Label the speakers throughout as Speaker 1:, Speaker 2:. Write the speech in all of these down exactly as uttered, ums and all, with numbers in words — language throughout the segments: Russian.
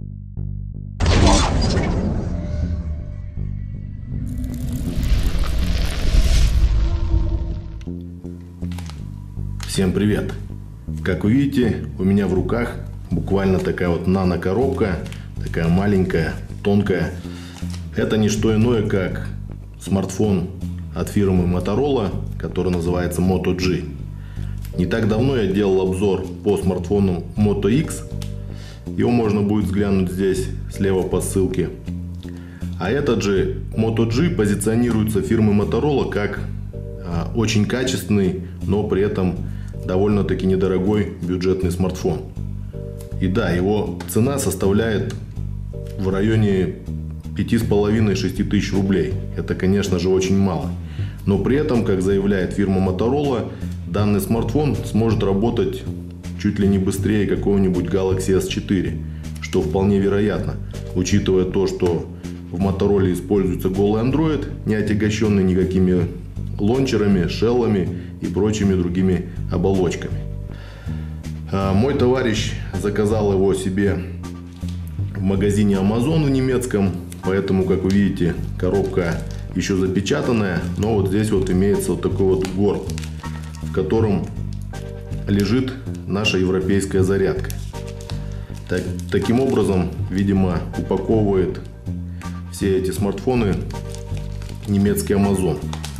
Speaker 1: Всем привет! Как вы видите, у меня в руках буквально такая вот нано-коробка, такая маленькая, тонкая. Это не что иное, как смартфон от фирмы Motorola, который называется Moto G. Не так давно я делал обзор по смартфону Moto X. Его можно будет взглянуть здесь, слева по ссылке. А этот же Moto G позиционируется фирмой Motorola как а, очень качественный, но при этом довольно-таки недорогой бюджетный смартфон. И да, его цена составляет в районе пяти с половиной — шести тысяч рублей. Это, конечно же, очень мало. Но при этом, как заявляет фирма Motorola, данный смартфон сможет работать чуть ли не быстрее какого-нибудь Galaxy эс четыре, что вполне вероятно, учитывая то, что в Motorola используется голый Android, не отягощенный никакими лончерами, шеллами и прочими другими оболочками. Мой товарищ заказал его себе в магазине Amazon в немецком, поэтому, как вы видите, коробка еще запечатанная, но вот здесь вот имеется вот такой вот горб, в котором лежит наша европейская зарядка. Так, таким образом, видимо, упаковывает все эти смартфоны немецкий Amazon.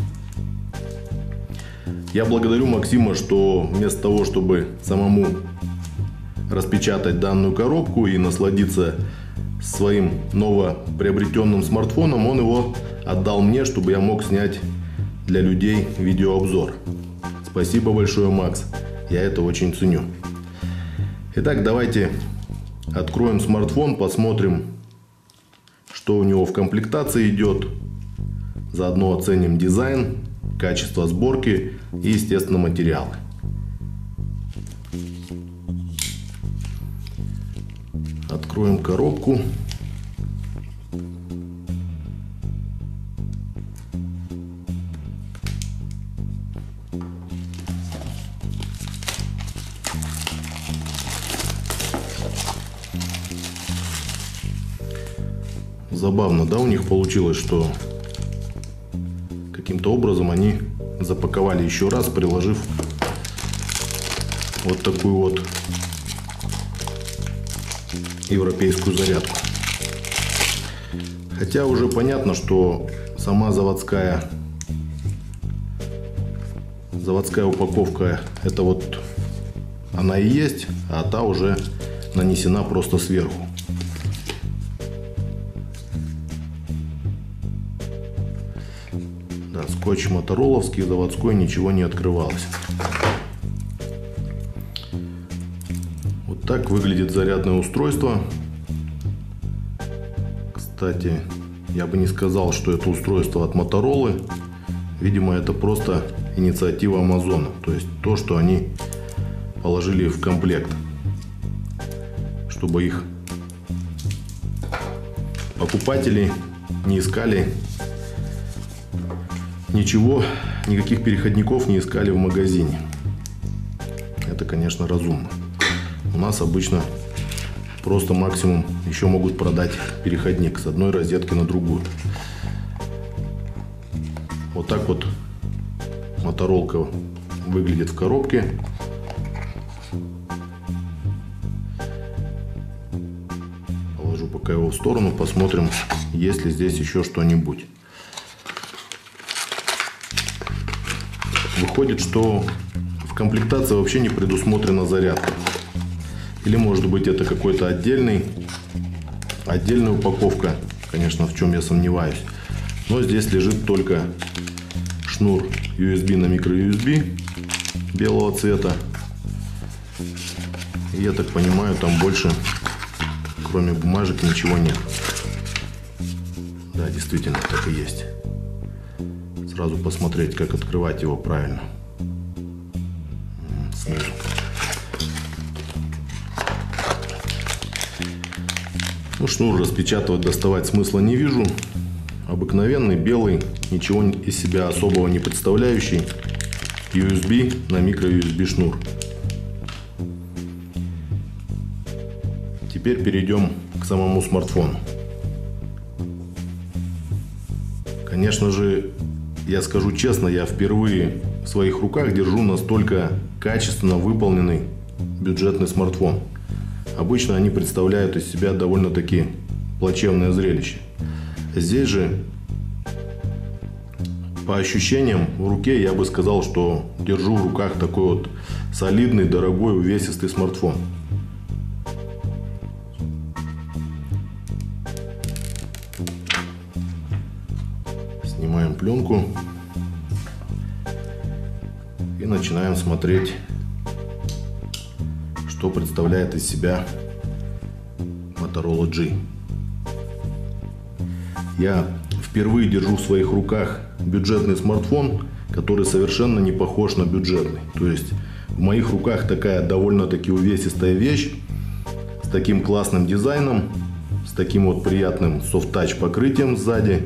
Speaker 1: Я благодарю Максима, что вместо того, чтобы самому распечатать данную коробку и насладиться своим новоприобретенным смартфоном, он его отдал мне, чтобы я мог снять для людей видеообзор. Спасибо большое, Макс. Я это очень ценю. Итак, давайте откроем смартфон, посмотрим, что у него в комплектации идет. Заодно оценим дизайн, качество сборки и, естественно, материалы. Откроем коробку. Забавно, да, у них получилось, что каким-то образом они запаковали еще раз, приложив вот такую вот европейскую зарядку. Хотя уже понятно, что сама заводская заводская упаковка, это вот она и есть, а та уже нанесена просто сверху. Да, скотч мотороловский, заводской, ничего не открывалось. Вот так выглядит зарядное устройство. Кстати, я бы не сказал, что это устройство от Motorola. Видимо, это просто инициатива Amazon. То есть то, что они положили в комплект, чтобы их покупатели не искали ничего, никаких переходников не искали в магазине. Это, конечно, разумно. У нас обычно просто максимум еще могут продать переходник с одной розетки на другую. Вот так вот моторолка выглядит в коробке. Положу пока его в сторону, посмотрим, есть ли здесь еще что-нибудь. Выходит, что в комплектации вообще не предусмотрена зарядка. Или, может быть, это какой-то отдельный, отдельная упаковка, конечно, в чем я сомневаюсь. Но здесь лежит только шнур ю эс би на микро ю эс би белого цвета. И я так понимаю, там больше, кроме бумажек, ничего нет. Да, действительно, так и есть. Сразу посмотреть, как открывать его правильно. Снизу. Ну, шнур распечатывать, доставать смысла не вижу. Обыкновенный, белый, ничего из себя особого не представляющий ю эс би на микро ю эс би шнур. Теперь перейдем к самому смартфону. Конечно же, я скажу честно, я впервые в своих руках держу настолько качественно выполненный бюджетный смартфон. Обычно они представляют из себя довольно-таки плачевное зрелище. Здесь же, по ощущениям, в руке я бы сказал, что держу в руках такой вот солидный, дорогой, увесистый смартфон. Снимаем пленку и начинаем смотреть, что представляет из себя Motorola G. Я впервые держу в своих руках бюджетный смартфон, который совершенно не похож на бюджетный. То есть в моих руках такая довольно-таки увесистая вещь с таким классным дизайном, с таким вот приятным soft-touch покрытием сзади.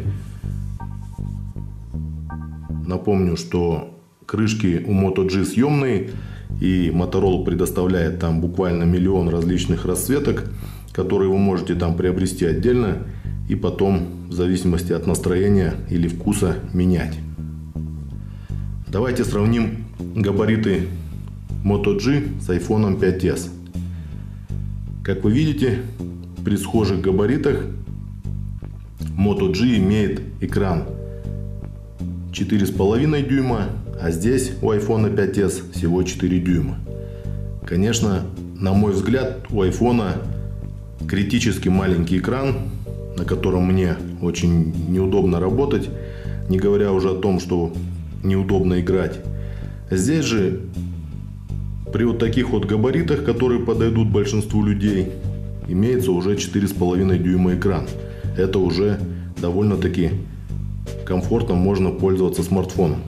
Speaker 1: Напомню, что крышки у Moto G съемные, и Motorola предоставляет там буквально миллион различных расцветок, которые вы можете там приобрести отдельно и потом в зависимости от настроения или вкуса менять. Давайте сравним габариты Moto G с iPhone пять эс. Как вы видите, при схожих габаритах Moto G имеет экран четыре с половиной дюйма, а здесь у iPhone пять эс всего четыре дюйма. Конечно, на мой взгляд, у iPhone критически маленький экран, на котором мне очень неудобно работать, не говоря уже о том, что неудобно играть. Здесь же, при вот таких вот габаритах, которые подойдут большинству людей, имеется уже четыре с половиной дюйма экран. Это уже довольно-таки комфортно можно пользоваться смартфоном.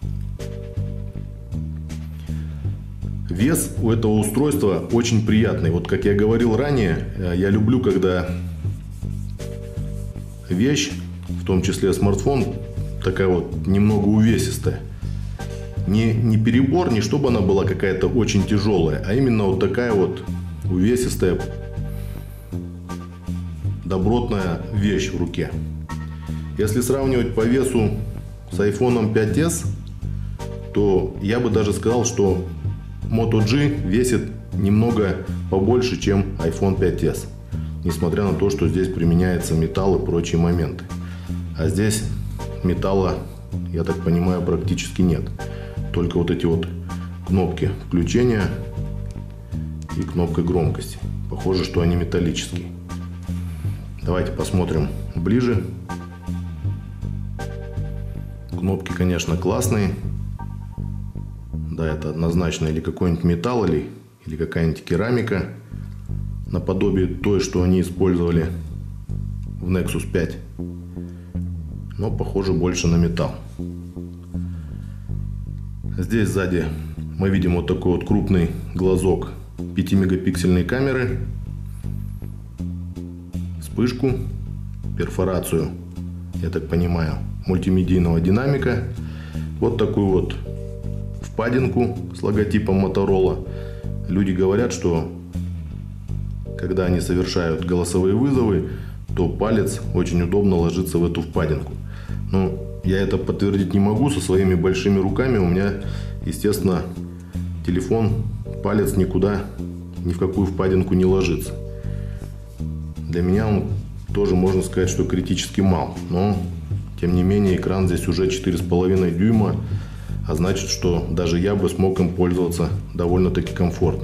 Speaker 1: Вес у этого устройства очень приятный. Вот как я говорил ранее, я люблю, когда вещь, в том числе смартфон, такая вот немного увесистая. Не, не перебор, не чтобы она была какая-то очень тяжелая, а именно вот такая вот увесистая, добротная вещь в руке. Если сравнивать по весу с iPhone пять эс, то я бы даже сказал, что Moto G весит немного побольше, чем iPhone пять эс. Несмотря на то, что здесь применяется металл и прочие моменты. А здесь металла, я так понимаю, практически нет. Только вот эти вот кнопки включения и кнопка громкости. Похоже, что они металлические. Давайте посмотрим ближе. Кнопки, конечно, классные. Да, это однозначно или какой-нибудь металл, или, или какая-нибудь керамика, наподобие той, что они использовали в Nexus пять. Но похоже больше на металл. Здесь сзади мы видим вот такой вот крупный глазок пятимегапиксельной камеры, вспышку, перфорацию, я так понимаю, мультимедийного динамика, вот такую вот впадинку с логотипом Motorola. Люди говорят, что когда они совершают голосовые вызовы, то палец очень удобно ложится в эту впадинку. Но я это подтвердить не могу со своими большими руками. У меня, естественно, телефон, палец никуда, ни в какую впадинку не ложится. Для меня он тоже, можно сказать, что критически мал. Но, тем не менее, экран здесь уже четыре с половиной дюйма. А значит, что даже я бы смог им пользоваться довольно-таки комфортно.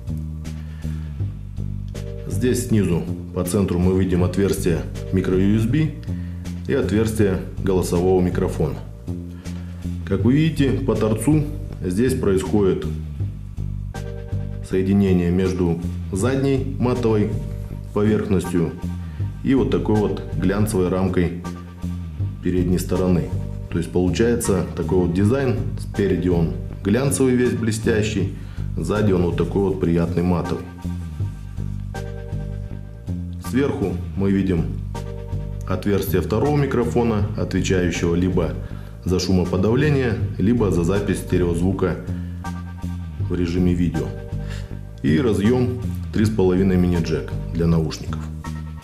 Speaker 1: Здесь снизу по центру мы видим отверстие микро-ю эс би и отверстие голосового микрофона. Как вы видите, по торцу здесь происходит соединение между задней матовой поверхностью и вот такой вот глянцевой рамкой передней стороны. То есть получается такой вот дизайн. Спереди он глянцевый весь блестящий, сзади он вот такой вот приятный матовый. Сверху мы видим отверстие второго микрофона, отвечающего либо за шумоподавление, либо за запись стереозвука в режиме видео. И разъем три с половиной мини-джек для наушников.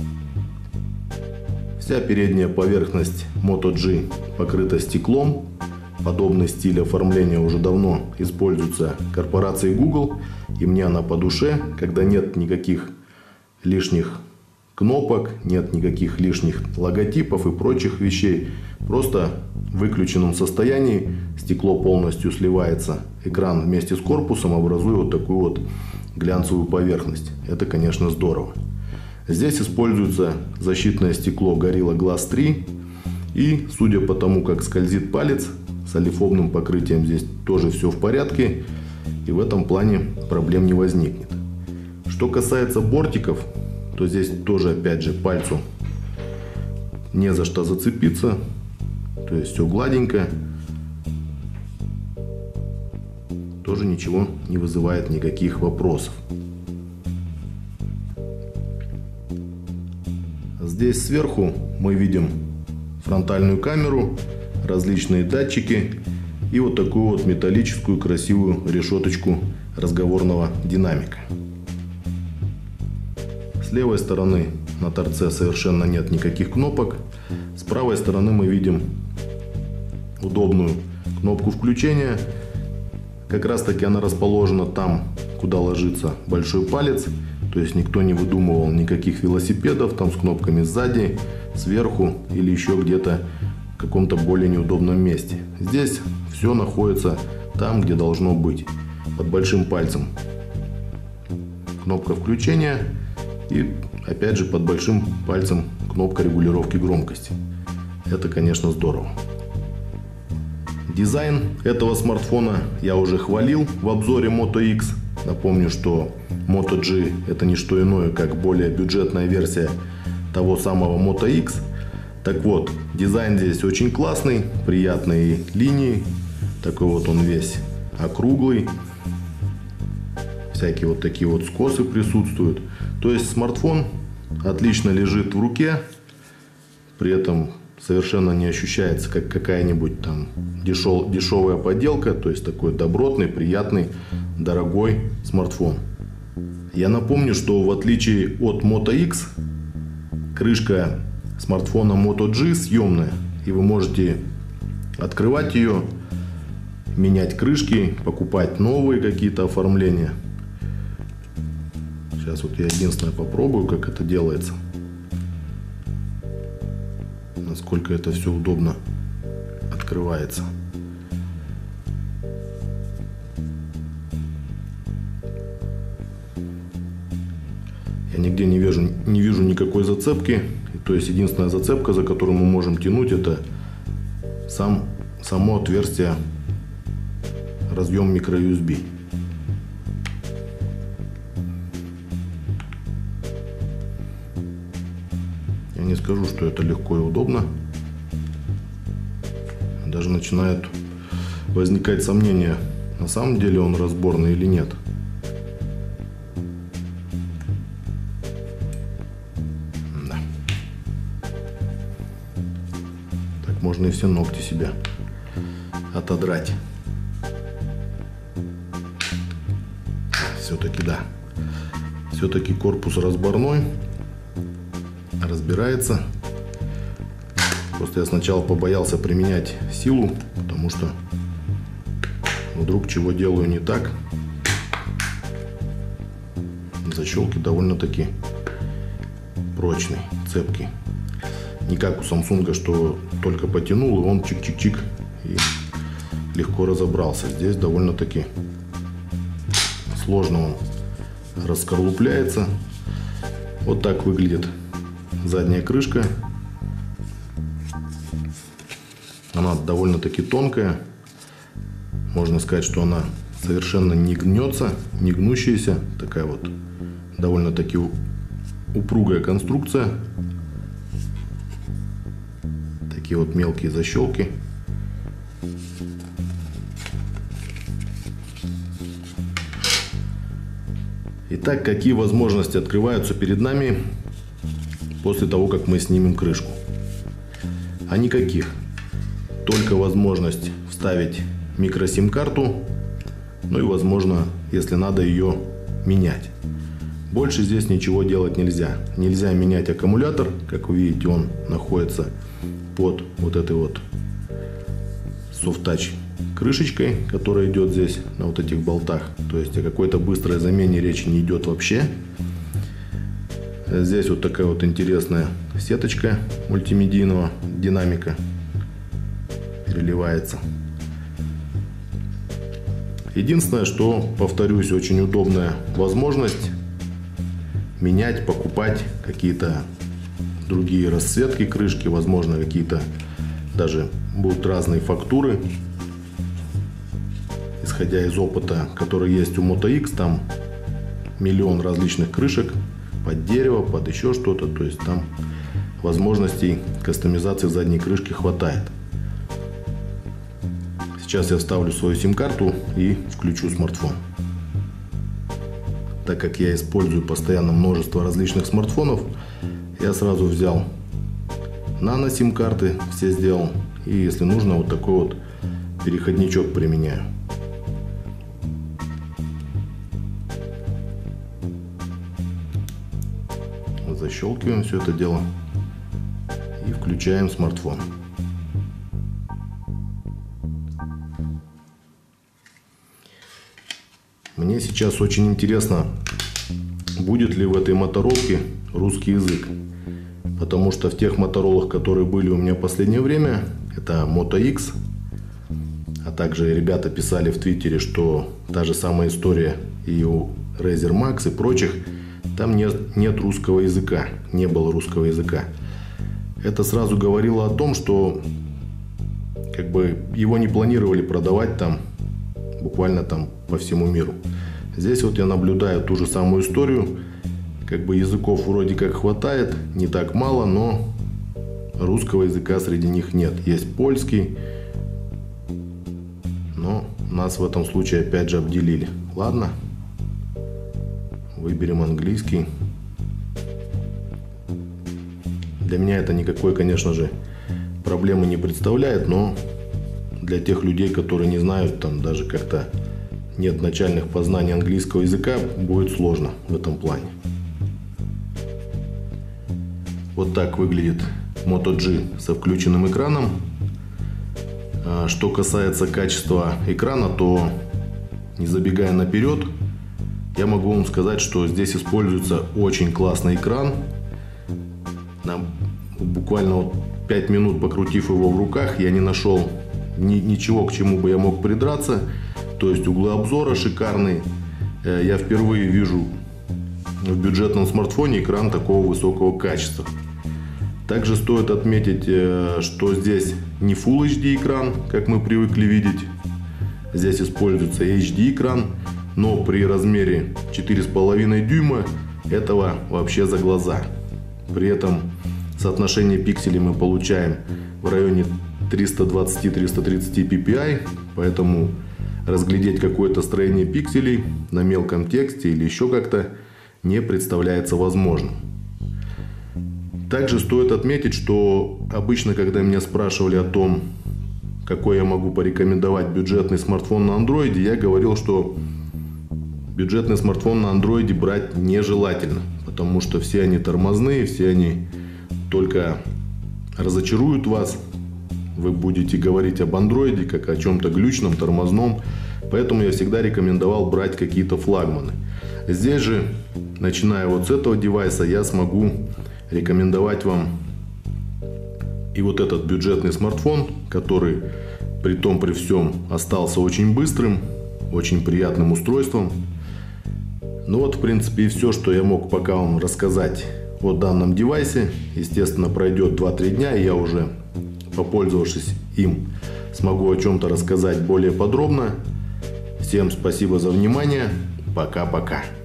Speaker 1: Вся передняя поверхность Moto G покрыта стеклом. Подобный стиль оформления уже давно используется корпорацией Google, и мне она по душе, когда нет никаких лишних кнопок, нет никаких лишних логотипов и прочих вещей. Просто в выключенном состоянии стекло полностью сливается, экран вместе с корпусом образуя вот такую вот глянцевую поверхность. Это, конечно, здорово. Здесь используется защитное стекло Gorilla Glass три, и судя по тому, как скользит палец, с олифобным покрытием здесь тоже все в порядке, и в этом плане проблем не возникнет. Что касается бортиков, то здесь тоже опять же пальцу не за что зацепиться, то есть все гладенько, тоже ничего не вызывает никаких вопросов. Здесь сверху мы видим фронтальную камеру, различные датчики и вот такую вот металлическую красивую решеточку разговорного динамика. С левой стороны на торце совершенно нет никаких кнопок. С правой стороны мы видим удобную кнопку включения. Как раз таки она расположена там, куда ложится большой палец. То есть никто не выдумывал никаких велосипедов там с кнопками сзади, сверху или еще где-то в каком-то более неудобном месте. Здесь все находится там, где должно быть. Под большим пальцем кнопка включения и опять же под большим пальцем кнопка регулировки громкости. Это, конечно, здорово. Дизайн этого смартфона я уже хвалил в обзоре Moto X. Напомню, что Moto G это не что иное, как более бюджетная версия того самого Moto X. Так вот, дизайн здесь очень классный, приятные линии. Такой вот он весь округлый. Всякие вот такие вот скосы присутствуют. То есть смартфон отлично лежит в руке. При этом совершенно не ощущается как какая-нибудь там дешев, дешевая подделка. То есть такой добротный, приятный, дорогой смартфон. Я напомню, что в отличие от Moto X, крышка смартфона Moto G съемная. И вы можете открывать ее, менять крышки, покупать новые какие-то оформления. Сейчас вот я единственное попробую, как это делается. Насколько это все удобно открывается. Я нигде не вижу, не вижу никакой зацепки. То есть единственная зацепка, за которую мы можем тянуть, это сам, само отверстие разъем микро ю эс би. Я не скажу, что это легко и удобно. Даже начинают возникать сомнения, на самом деле он разборный или нет. Да. Так можно и все ногти себе отодрать. Все-таки да. Все-таки корпус разборной. Разбирается. Просто я сначала побоялся применять силу, потому что вдруг чего делаю не так. Защелки довольно-таки прочный, цепкий. Не как у Samsung, что только потянул и он чик-чик-чик и легко разобрался. Здесь довольно-таки сложно он раскорлупляется. Вот так выглядит задняя крышка. Она довольно-таки тонкая. Можно сказать, что она совершенно не гнется, не гнущаяся. Такая вот довольно-таки упругая конструкция. Такие вот мелкие защелки. Итак, какие возможности открываются перед нами после того, как мы снимем крышку? А никаких. Только возможность вставить микросим-карту, ну и возможно, если надо, ее менять. Больше здесь ничего делать нельзя. Нельзя менять аккумулятор. Как вы видите, он находится под вот этой вот Soft Touch крышечкой, которая идет здесь на вот этих болтах. То есть о какой-то быстрой замене речи не идет вообще. Здесь вот такая вот интересная сеточка мультимедийного динамика переливается. Единственное, что, повторюсь, очень удобная возможность менять, покупать какие-то другие расцветки крышки, возможно, какие-то даже будут разные фактуры. Исходя из опыта, который есть у Moto X, там миллион различных крышек под дерево, под еще что-то, то есть там возможностей кастомизации задней крышки хватает. Сейчас я вставлю свою сим-карту и включу смартфон. Так как я использую постоянно множество различных смартфонов, я сразу взял нано сим-карты, все сделал. И если нужно, вот такой вот переходничок применяю. Защелкиваем все это дело и включаем смартфон. Мне сейчас очень интересно, будет ли в этой моторолке русский язык. Потому что в тех моторолах, которые были у меня в последнее время, это Moto X, а также ребята писали в Твиттере, что та же самая история и у Razer Max и прочих, там нет, нет русского языка, не было русского языка. Это сразу говорило о том, что как бы его не планировали продавать там буквально там по всему миру. Здесь вот я наблюдаю ту же самую историю. Как бы языков вроде как хватает, не так мало, но русского языка среди них нет. Есть польский, но нас в этом случае опять же обделили. Ладно, выберем английский. Для меня это никакой, конечно же, проблемы не представляет, но для тех людей, которые не знают, там даже как-то нет начальных познаний английского языка, будет сложно в этом плане. Вот так выглядит Moto G со включенным экраном. Что касается качества экрана, то, не забегая наперед, я могу вам сказать, что здесь используется очень классный экран. Нам буквально вот пять минут покрутив его в руках, я не нашел ни, ничего, к чему бы я мог придраться. То есть углы обзора шикарные. Я впервые вижу в бюджетном смартфоне экран такого высокого качества. Также стоит отметить, что здесь не Full эйч ди экран, как мы привыкли видеть. Здесь используется эйч ди экран, но при размере четыре с половиной дюйма этого вообще за глаза. При этом соотношение пикселей мы получаем в районе триста двадцать — триста тридцать пи пи ай, поэтому разглядеть какое-то строение пикселей на мелком тексте или еще как-то не представляется возможным. Также стоит отметить, что обычно, когда меня спрашивали о том, какой я могу порекомендовать бюджетный смартфон на андроиде, я говорил, что бюджетный смартфон на андроиде брать нежелательно, потому что все они тормозные, все они только разочаруют вас. Вы будете говорить об андроиде как о чем-то глючном, тормозном. Поэтому я всегда рекомендовал брать какие-то флагманы. Здесь же, начиная вот с этого девайса, я смогу рекомендовать вам и вот этот бюджетный смартфон, который при том при всем остался очень быстрым, очень приятным устройством. Ну вот, в принципе, и все, что я мог пока вам рассказать о данном девайсе. Естественно, пройдет два-три дня, и я уже, попользовавшись им, смогу о чем-то рассказать более подробно. Всем спасибо за внимание. Пока-пока.